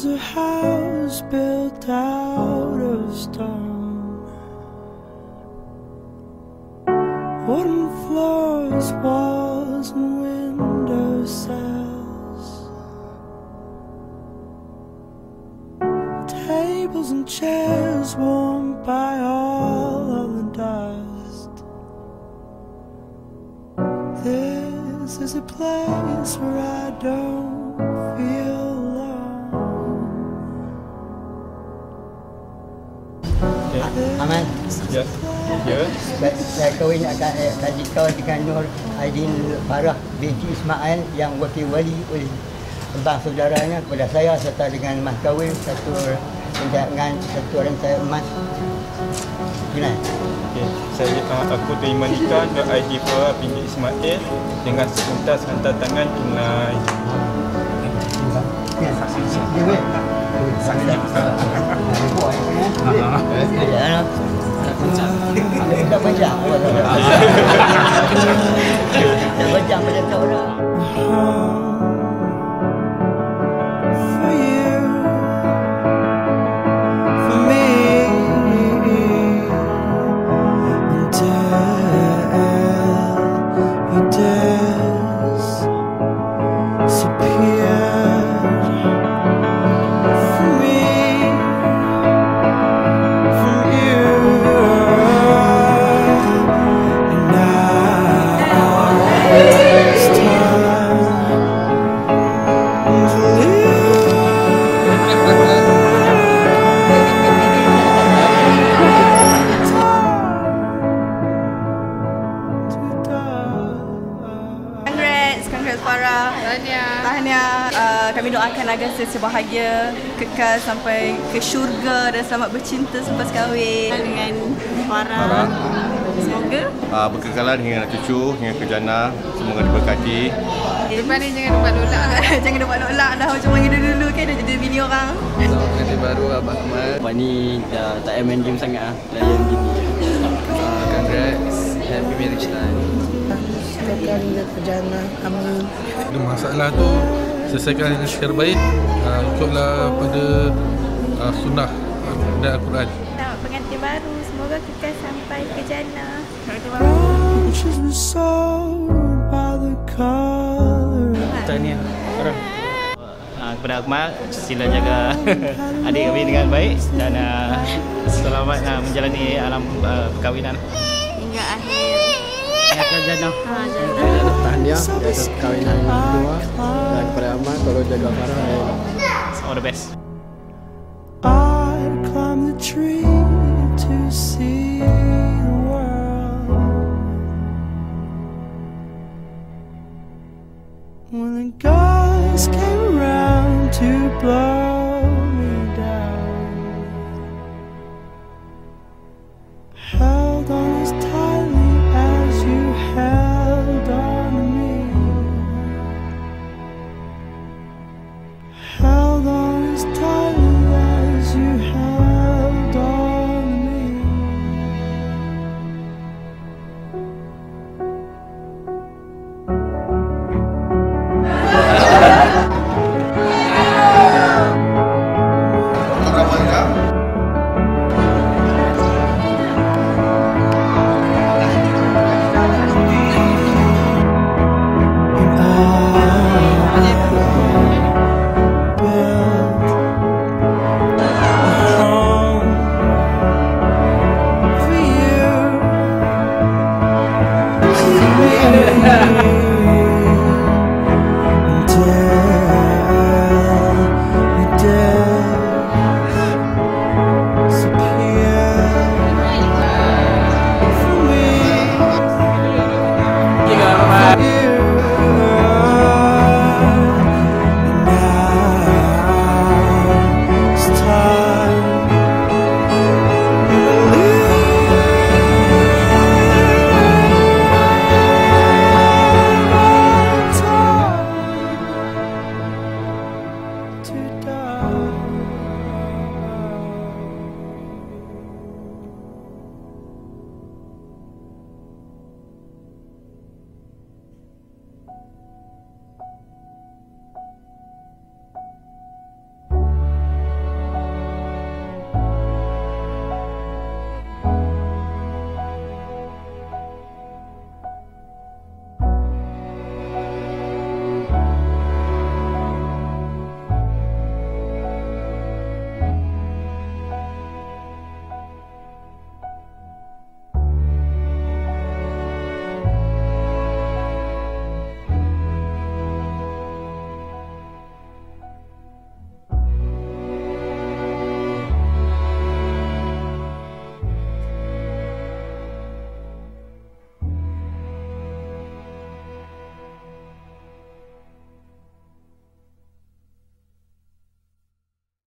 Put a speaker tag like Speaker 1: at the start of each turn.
Speaker 1: was a house built out of stone, wooden floors, walls and window sills, tables and chairs warmed by all of the dust. This is a place where I don't feel
Speaker 2: Aman.
Speaker 3: Ya. Ya.
Speaker 2: Saya kahwin adik kau dengan Nur Aidin Farah binti Ismail yang wakil wali oleh abang saudaranya kepada saya serta dengan mas kahwin satu dengan satu orang saya emas. Gimana?
Speaker 3: Okey, aku terima nikah Nur Aidin Farah binti Ismail dengan sepintas hantar tangan tunai.
Speaker 2: Ya, saksi. Dah panjang. Dah panjang pada kau orang.
Speaker 1: For you, for me, until you disappear.
Speaker 4: Congrats Farah. Tahniah. Kami doakan agar sentiasa bahagia, kekal sampai ke syurga dan selamat bercinta selepas kahwin dengan Farah. Semoga
Speaker 5: berkekalan hingga anak cucu, hingga ke jannah. Semoga diberkati.
Speaker 4: Lepas ni jangan lupa nolak kan. Jangan lupa nolak dah macam mana dulu kan dah jadi bini orang.
Speaker 6: So, pengantin baru Abang Ahmad.
Speaker 7: Abang ni dah tak main game sangat lah. Layan game ni.
Speaker 6: Congrats. Happy marriage life.
Speaker 8: Selesaikan hingga ke jannah. Amin.
Speaker 9: Ada masalah tu selesaikan dengan secara baik. Ikutlah pada sunnah dan Al-Quran.
Speaker 10: Selamat pengantin baru. Semoga kekal sampai ke jannah.
Speaker 7: Tahniah orang. Kepada Akmal, sila jaga adik kami dengan baik dan selamat menjalani alam perkahwinan
Speaker 10: Hingga akhir.
Speaker 7: ke jannah.
Speaker 6: Tahniah atas kahwinan kedua dan kepada Ahmad tolong jaga Farah.
Speaker 7: All the best.
Speaker 1: I'd climb the tree.